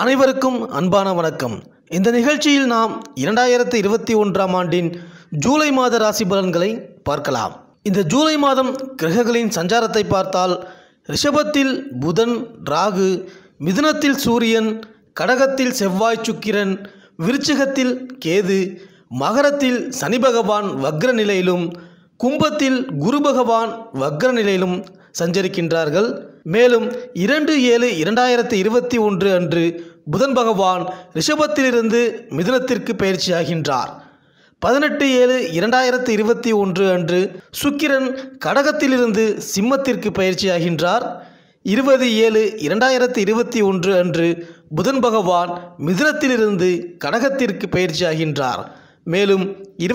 அனைவருக்கும் அன்பான வணக்கம். இந்த நிகழ்ச்சியில் நாம் 2021ஆம் ஆண்டின் ஜூலை மாத ராசி பலன்களை பார்க்கலாம். இந்த ஜூலை மாதம் கிரகங்களின் சஞ்சாரத்தை பார்த்தால் ரிஷபத்தில் புதன் ராகு, மிதுனத்தில் சூரியன், கடகத்தில் செவ்வாய் சுக்கிரன், விருச்சிகத்தில் கேது, மகரத்தில் சனி பகவான் வக்ர நிலையிலும், கும்பத்தில் குரு பகவான் வக்ர நிலையிலும் சஞ்சரிக்கின்றார்கள். மேலும் 2/7/2021 அன்று புதன் பகவான் ரிஷபத்திலிருந்து மிதுனத்திற்கு பயிற்சியாகின்றார். 18/7/2021 அன்று சுக்கிரன் கடகத்திலிருந்து சிம்மத்திற்கு பயிற்சியாகின்றார். 20/7/2021 அன்று புதன் பகவான் மிதுனத்திலிருந்து கடகத்திற்கு பயிற்சியாகின்றார். மேலும்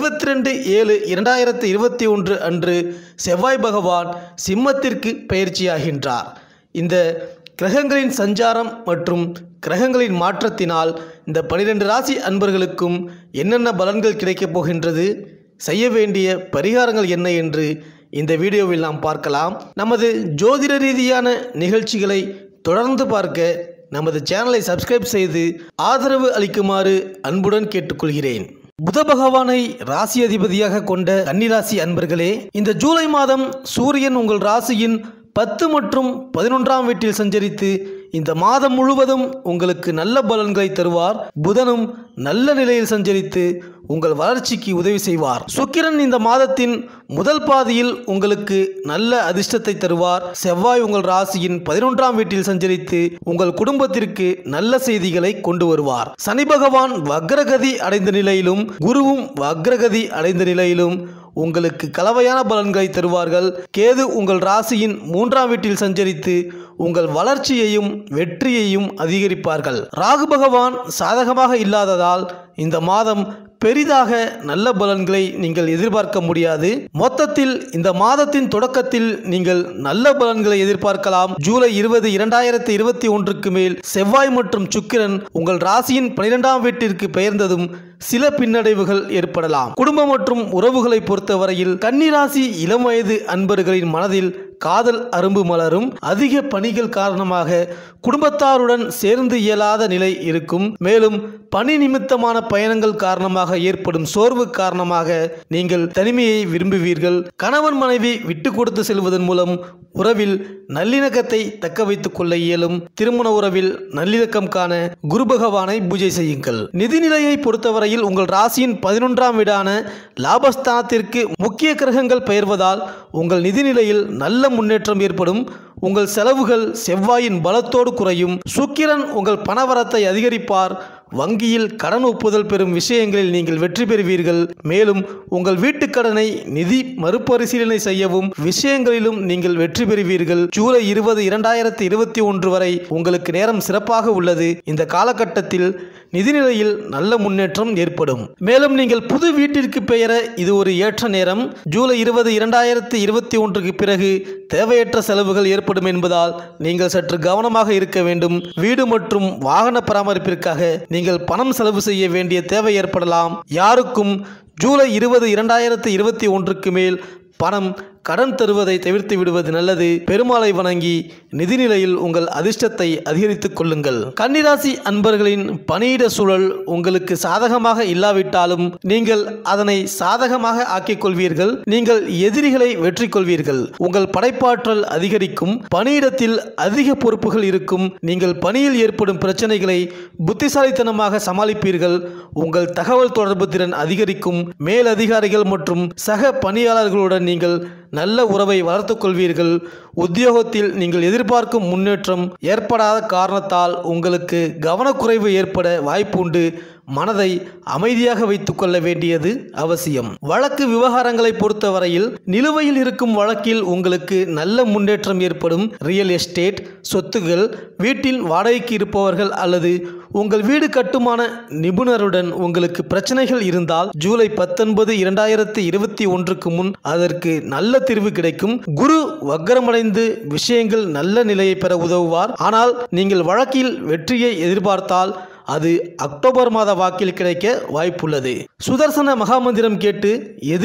22/7/2021 அன்று செவ்வாய் பகவான் சிம்மத்திற்கு பயிற்சியாகின்றார். இந்த கிரகங்களின் சஞ்சாரம் மற்றும் கிரகங்களின் மாற்றத்தினால் இந்த 12 ராசி அன்பர்களுக்கும் என்னென்ன பலன்கள் கிடைக்கப் போகின்றது, செய்ய வேண்டிய பரிகாரங்கள் என்ன என்று இந்த வீடியோவில் நாம் பார்க்கலாம். நமது ஜோதிட ரீதியான நிகழ்ச்சிகளை தொடர்ந்து பார்க்க நமது சேனலை சப்ஸ்கிரைப் செய்து ஆதரவு அளிக்குமாறு அன்புடன் கேட்டுக்கொள்கிறேன். புத பகவானை ராசி அதிபதியாக கொண்ட கன்னிராசி அன்பர்களே, இந்த ஜூலை மாதம் சூரியன் உங்கள் ராசியின் 10 மற்றும் 11ஆம் வீட்டில் சஞ்சரித்து இந்த மாதம் முழுவதும் உங்களுக்கு நல்ல பலன்களை தருவார். புதனும் நல்ல நிலையில் சஞ்சரித்து உங்கள் வளர்ச்சிக்கு உதவி செய்வார். சுக்கிரன் இந்த மாதத்தின் முதல் பாதியில் உங்களுக்கு நல்ல அதிர்ஷ்டத்தை தருவார். செவ்வாய் உங்கள் ராசியின் 11ஆம் வீட்டில் சஞ்சரித்து உங்கள் குடும்பத்திற்கு நல்ல செய்திகளை கொண்டு வருவார். சனி பகவான் வக்ரகதி அடைந்த நிலையிலும் குருவும் வக்ரகதி அடைந்த நிலையிலும் உங்களுக்கு கலவையான பலன்களை தருவார்கள். கேது உங்கள் ராசியின் 3ஆம் வீட்டில் சஞ்சரித்து உங்கள் வளர்ச்சியையும் வெற்றியையும் அதிகரிப்பார்கள். ராகு பகவான் சாதகமாக இல்லாததால் இந்த மாதம் பெரிதாக நல்ல பலன்களை நீங்கள் எதிர்பார்க்க முடியாது. மொத்தத்தில் இந்த மாதத்தின் தொடக்கத்தில் நீங்கள் நல்ல பலன்களை எதிர்பார்க்கலாம். ஜூலை 20, 2021க்கு மேல் செவ்வாய் மற்றும் சுக்கிரன் உங்கள் ராசியின் 12ஆம் வீட்டிற்கு பெயர்ந்ததும் சில பின்னடைவுகள் ஏற்படலாம். குடும்பம் மற்றும் உறவுகளை பொறுத்தவரையில் கன்னிராசி இளம் வயது அன்பர்களின் மனதில் காதல் அரும்பு மலரும். அதிக பணிகள் காரணமாக குடும்பத்தாருடன் சேர்ந்து இயலாத நிலை இருக்கும். மேலும் பணி நிமித்தமான பயணங்கள் காரணமாக ஏற்படும் சோர்வு காரணமாக நீங்கள் தனிமையை விரும்புவீர்கள். கணவன் மனைவி விட்டு கொடுத்து செல்வதன் மூலம் உறவில் நல்லிணக்கத்தை தக்க வைத்துக் கொள்ள இயலும். திருமண உறவில் நல்லிணக்கம் காண குரு பகவானை பூஜை செய்யுங்கள். நிதிநிலையை பொறுத்தவரையில் உங்கள் ராசியின் 11ஆம் வீடான லாபஸ்தானத்திற்கு முக்கிய கிரகங்கள் பெயர்வதால் உங்கள் நிதிநிலையில் நல்ல முன்னேற்றம் ஏற்படும். உங்கள் செலவுகள் செவ்வாயின் பலத்தோடு குறையும். சுக்கிரன் உங்கள் பணவரத்தை அதிகரிப்பார். வங்கியில் கடன் ஒப்புதல் பெறும் விஷயங்களில் நீங்கள் வெற்றி பெறுவீர்கள். மேலும் உங்கள் வீட்டுக் கடனை நிதி மறுபரிசீலனை செய்யவும் விஷயங்களிலும் நீங்கள் வெற்றி பெறுவீர்கள். ஜூலை 20, 2021 வரை உங்களுக்கு நேரம் சிறப்பாக உள்ளது. இந்த காலகட்டத்தில் நிதிநிலையில் நல்ல முன்னேற்றம் ஏற்படும். மேலும் நீங்கள் புது வீட்டிற்கு பெயர இது ஒரு ஏற்ற நேரம். ஜூலை 20, 2021க்கு பிறகு தேவையற்ற செலவுகள் ஏற்படும் என்பதால் நீங்கள் சற்று கவனமாக இருக்க வேண்டும். வீடு மற்றும் வாகன பராமரிப்பிற்காக நீங்கள் பணம் செலவு செய்ய வேண்டிய தேவை ஏற்படலாம். யாருக்கும் ஜூலை 20, 2021க்கு மேல் பணம் கடன் தருவதை தவிர்த்து விடுவது நல்லது. பெருமாளை வணங்கி நிதிநிலையில் உங்கள் அதிர்ஷ்டத்தை அதிகரித்துக் கொள்ளுங்கள். கன்னிராசி அன்பர்களின் பணியிட சூழல் உங்களுக்கு சாதகமாக இல்லாவிட்டாலும் நீங்கள் அதனை சாதகமாக ஆக்கிக் கொள்வீர்கள். நீங்கள் எதிரிகளை வெற்றி கொள்வீர்கள். உங்கள் படைப்பாற்றல் அதிகரிக்கும். பணியிடத்தில் அதிக பொறுப்புகள் இருக்கும். நீங்கள் பணியில் ஏற்படும் பிரச்சனைகளை புத்திசாலித்தனமாக சமாளிப்பீர்கள். உங்கள் தகவல் தொடர்பு திறன் அதிகரிக்கும். மேலதிகாரிகள் மற்றும் சக பணியாளர்களுடன் நீங்கள் நல்ல உறவை வளர்த்துக் கொள்வீர்கள். உத்தியோகத்தில் நீங்கள் எதிர்பார்க்கும் முன்னேற்றம் ஏற்படாத காரணத்தால் உங்களுக்கு கவனக்குறைவு ஏற்பட வாய்ப்பு உண்டு. மனதை அமைதியாக வைத்துக் கொள்ள வேண்டியது அவசியம். வழக்கு விவகாரங்களை பொறுத்தவரையில் நிலுவையில் இருக்கும் வழக்கில் உங்களுக்கு நல்ல முன்னேற்றம் ஏற்படும். ரியல் எஸ்டேட் சொத்துகள், வீட்டில் வாடகைக்கு இருப்பவர்கள் அல்லது உங்கள் வீடு கட்டுமான நிபுணருடன் உங்களுக்கு பிரச்சனைகள் இருந்தால் ஜூலை 19, 2021க்கு முன் அதற்கு நல்ல தீர்வு கிடைக்கும். குரு வக்ரமடைந்து விஷயங்கள் நல்ல நிலையை பெற உதவுவார். ஆனால் நீங்கள் வழக்கில் வெற்றியை எதிர்பார்த்தால் அது அக்டோபர் மாத வாக்கில் கிடைக்க வாய்ப்புள்ளது. சுதர்சன மகாமந்திரம் கேட்டு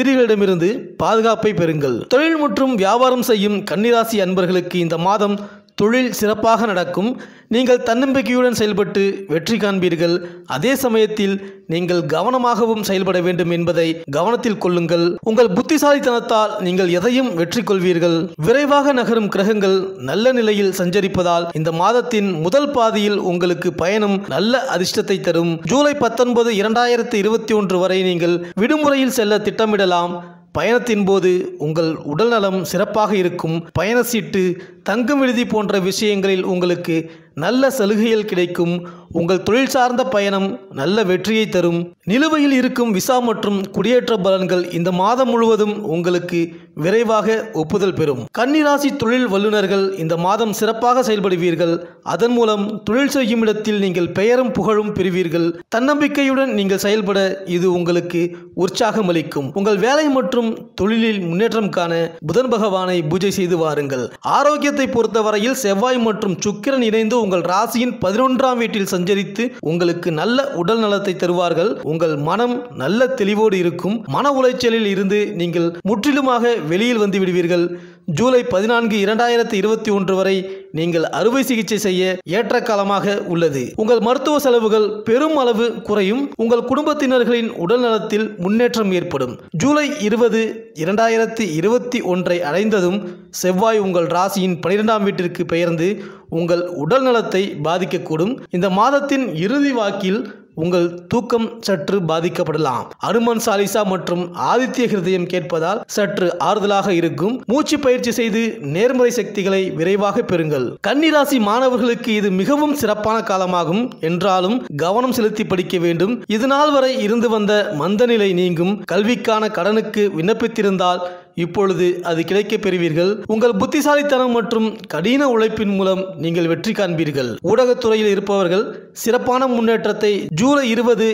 எதிரிகளிடமிருந்து பாதுகாப்பை பெறுங்கள். தொழில் மற்றும் வியாபாரம் செய்யும் கன்னிராசி அன்பர்களுக்கு இந்த மாதம் தொழில் சிறப்பாக நடக்கும். நீங்கள் தன்னம்பிக்கையுடன் செயல்பட்டு வெற்றி காண்பீர்கள். அதே சமயத்தில் நீங்கள் கவனமாகவும் செயல்பட வேண்டும் என்பதை கவனத்தில் கொள்ளுங்கள். உங்கள் புத்திசாலித்தனத்தால் நீங்கள் எதையும் வெற்றி கொள்வீர்கள். விரைவாக நகரும் கிரகங்கள் நல்ல நிலையில் சஞ்சரிப்பதால் இந்த மாதத்தின் முதல் பாதியில் உங்களுக்கு பயணம் நல்ல அதிர்ஷ்டத்தை தரும். ஜூலை 19, 2021 வரை நீங்கள் விடுமுறையில் செல்ல திட்டமிடலாம். பயணத்தின் போது உங்கள் உடல்நலம் சிறப்பாக இருக்கும். பயண சீட்டு, தங்கும் விடுதி போன்ற விஷயங்களில் உங்களுக்கு நல்ல சலுகைகள் கிடைக்கும். உங்கள் தொழில் சார்ந்த பயணம் நல்ல வெற்றியை தரும். நிலுவையில் இருக்கும் விசா மற்றும் குடியேற்ற பலன்கள் இந்த மாதம் முழுவதும் உங்களுக்கு விரைவாக ஒப்புதல் பெறும். கன்னிராசி தொழில் வல்லுநர்கள் இந்த மாதம் சிறப்பாக செயல்படுவீர்கள். அதன் மூலம் தொழில் செய்யும் இடத்தில் நீங்கள் பெயரும் புகழும் பெறுவீர்கள். தன்னம்பிக்கையுடன் நீங்கள் செயல்பட இது உங்களுக்கு உற்சாகம் அளிக்கும். உங்கள் வேலை மற்றும் தொழிலில் முன்னேற்றம் காண புதன் பகவானை பூஜை செய்து வாருங்கள். ஆரோக்கியத்தை பொறுத்தவரையில் செவ்வாய் மற்றும் சுக்கிரன் இணைந்து உங்கள் ராசியின் 11ஆம் வீட்டில் சஞ்சரித்து உங்களுக்கு நல்ல உடல் நலத்தை தருவார்கள். உங்கள் மனம் நல்ல தெளிவோடு இருக்கும். மன உளைச்சலில் இருந்து நீங்கள் முற்றிலுமாக வெளியில் வந்து விடுவீர்கள். ஜூலை 14, 2021 வரை நீங்கள் அறுவை சிகிச்சை செய்ய ஏற்ற காலமாக உள்ளது. உங்கள் மருத்துவ செலவுகள் பெரும் அளவு குறையும். உங்கள் குடும்பத்தினர்களின் உடல் நலத்தில் முன்னேற்றம் ஏற்படும். ஜூலை 20, 2021 அடைந்ததும் செவ்வாய் உங்கள் ராசியின் 12ஆம் வீட்டிற்கு பெயர்ந்து உங்கள் உடல் நலத்தை பாதிக்கக்கூடும். இந்த மாதத்தின் இறுதி வாக்கில் உங்கள் தூக்கம் சற்று பாதிக்கப்படலாம். அனுமன் சாலிசா மற்றும் ஆதித்ய ஹிருதயம் கேட்பதால் சற்று ஆறுதலாக இருக்கும். மூச்சு பயிற்சி செய்து நேர்மறை சக்திகளை விரைவாக பெறுங்கள். கன்னிராசி மாணவர்களுக்கு இது மிகவும் சிறப்பான காலமாகும். என்றாலும் கவனம் செலுத்தி படிக்க வேண்டும். இதுநாள் வரை இருந்து வந்த மந்தநிலை நீங்கும். கல்விக்கான கடனுக்கு விண்ணப்பித்திருந்தால் இப்பொழுது அது கிடைக்கப் பெறுவீர்கள். உங்கள் புத்திசாலித்தனம் மற்றும் கடின உழைப்பின் மூலம் நீங்கள் வெற்றி காண்பீர்கள். ஊடகத்துறையில் இருப்பவர்கள் சிறப்பான முன்னேற்றத்தை ஜூலை 20,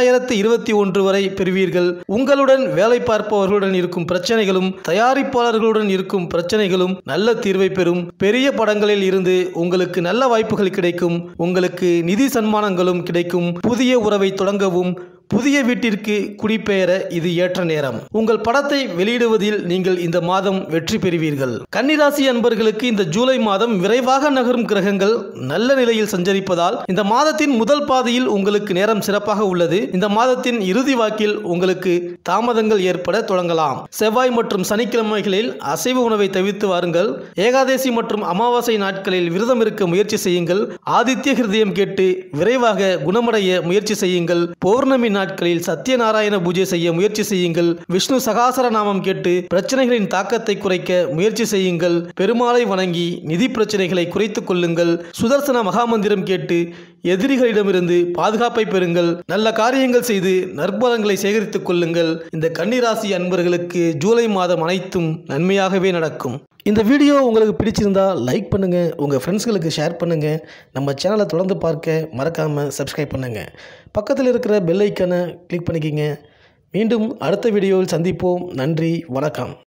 2021 வரை பெறுவீர்கள். உங்களுடன் வேலை பார்ப்பவர்களுடன் இருக்கும் பிரச்சனைகளும் தயாரிப்பாளர்களுடன் இருக்கும் பிரச்சனைகளும் நல்ல தீர்வை பெறும். பெரிய படங்களில் இருந்து உங்களுக்கு நல்ல வாய்ப்புகள் கிடைக்கும். உங்களுக்கு நிதி சன்மானங்களும் கிடைக்கும். புதிய உறவை தொடங்கவும் புதிய வீட்டிற்கு குடிபெயர இது ஏற்ற நேரம். உங்கள் படத்தை வெளியிடுவதில் நீங்கள் இந்த மாதம் வெற்றி பெறுவீர்கள். கன்னிராசி அன்பர்களுக்கு இந்த ஜூலை மாதம் விரைவாக நகரும் கிரகங்கள் நல்ல நிலையில் சஞ்சரிப்பதால் இந்த மாதத்தின் முதல் பாதியில் உங்களுக்கு நேரம் சிறப்பாக உள்ளது. இந்த மாதத்தின் இறுதி வாக்கில் உங்களுக்கு தாமதங்கள் ஏற்பட தொடங்கலாம். செவ்வாய் மற்றும் சனிக்கிழமைகளில் அசைவ உணவை தவிர்த்து வாருங்கள். ஏகாதசி மற்றும் அமாவாசை நாட்களில் விரதம் இருக்க முயற்சி செய்யுங்கள். ஆதித்ய ஹிருதயம் கேட்டு விரைவாக குணமடைய முயற்சி செய்யுங்கள். பௌர்ணமி நாட்களில் சத்யநாராயண பூஜை செய்ய முயற்சி செய்யுங்கள். விஷ்ணு சகாசர நாமம் கேட்டு பிரச்சனைகளின் தாக்கத்தை குறைக்க முயற்சி செய்யுங்கள். பெருமாளை வணங்கி நிதி பிரச்சனைகளை குறைத்துக் கொள்ளுங்கள். சுதர்சன மகாமந்திரம் கேட்டு எதிரிகளிடமிருந்து பாதுகாப்பை பெறுங்கள். நல்ல காரியங்கள் செய்து நற்பலன்களை சேகரித்துக் கொள்ளுங்கள். இந்த கன்னிராசி அன்பர்களுக்கு ஜூலை மாதம் அனைத்தும் நன்மையாகவே நடக்கும். இந்த வீடியோ உங்களுக்கு பிடிச்சிருந்தா லைக் பண்ணுங்கள். உங்கள் ஃப்ரெண்ட்ஸ்களுக்கு ஷேர் பண்ணுங்கள். நம்ம சேனலை தொடர்ந்து பார்க்க மறக்காமல் சப்ஸ்கிரைப் பண்ணுங்கள். பக்கத்தில் இருக்கிற பெல் ஐக்கானை கிளிக் பண்ணிக்கிங்க. மீண்டும் அடுத்த வீடியோவில் சந்திப்போம். நன்றி, வணக்கம்.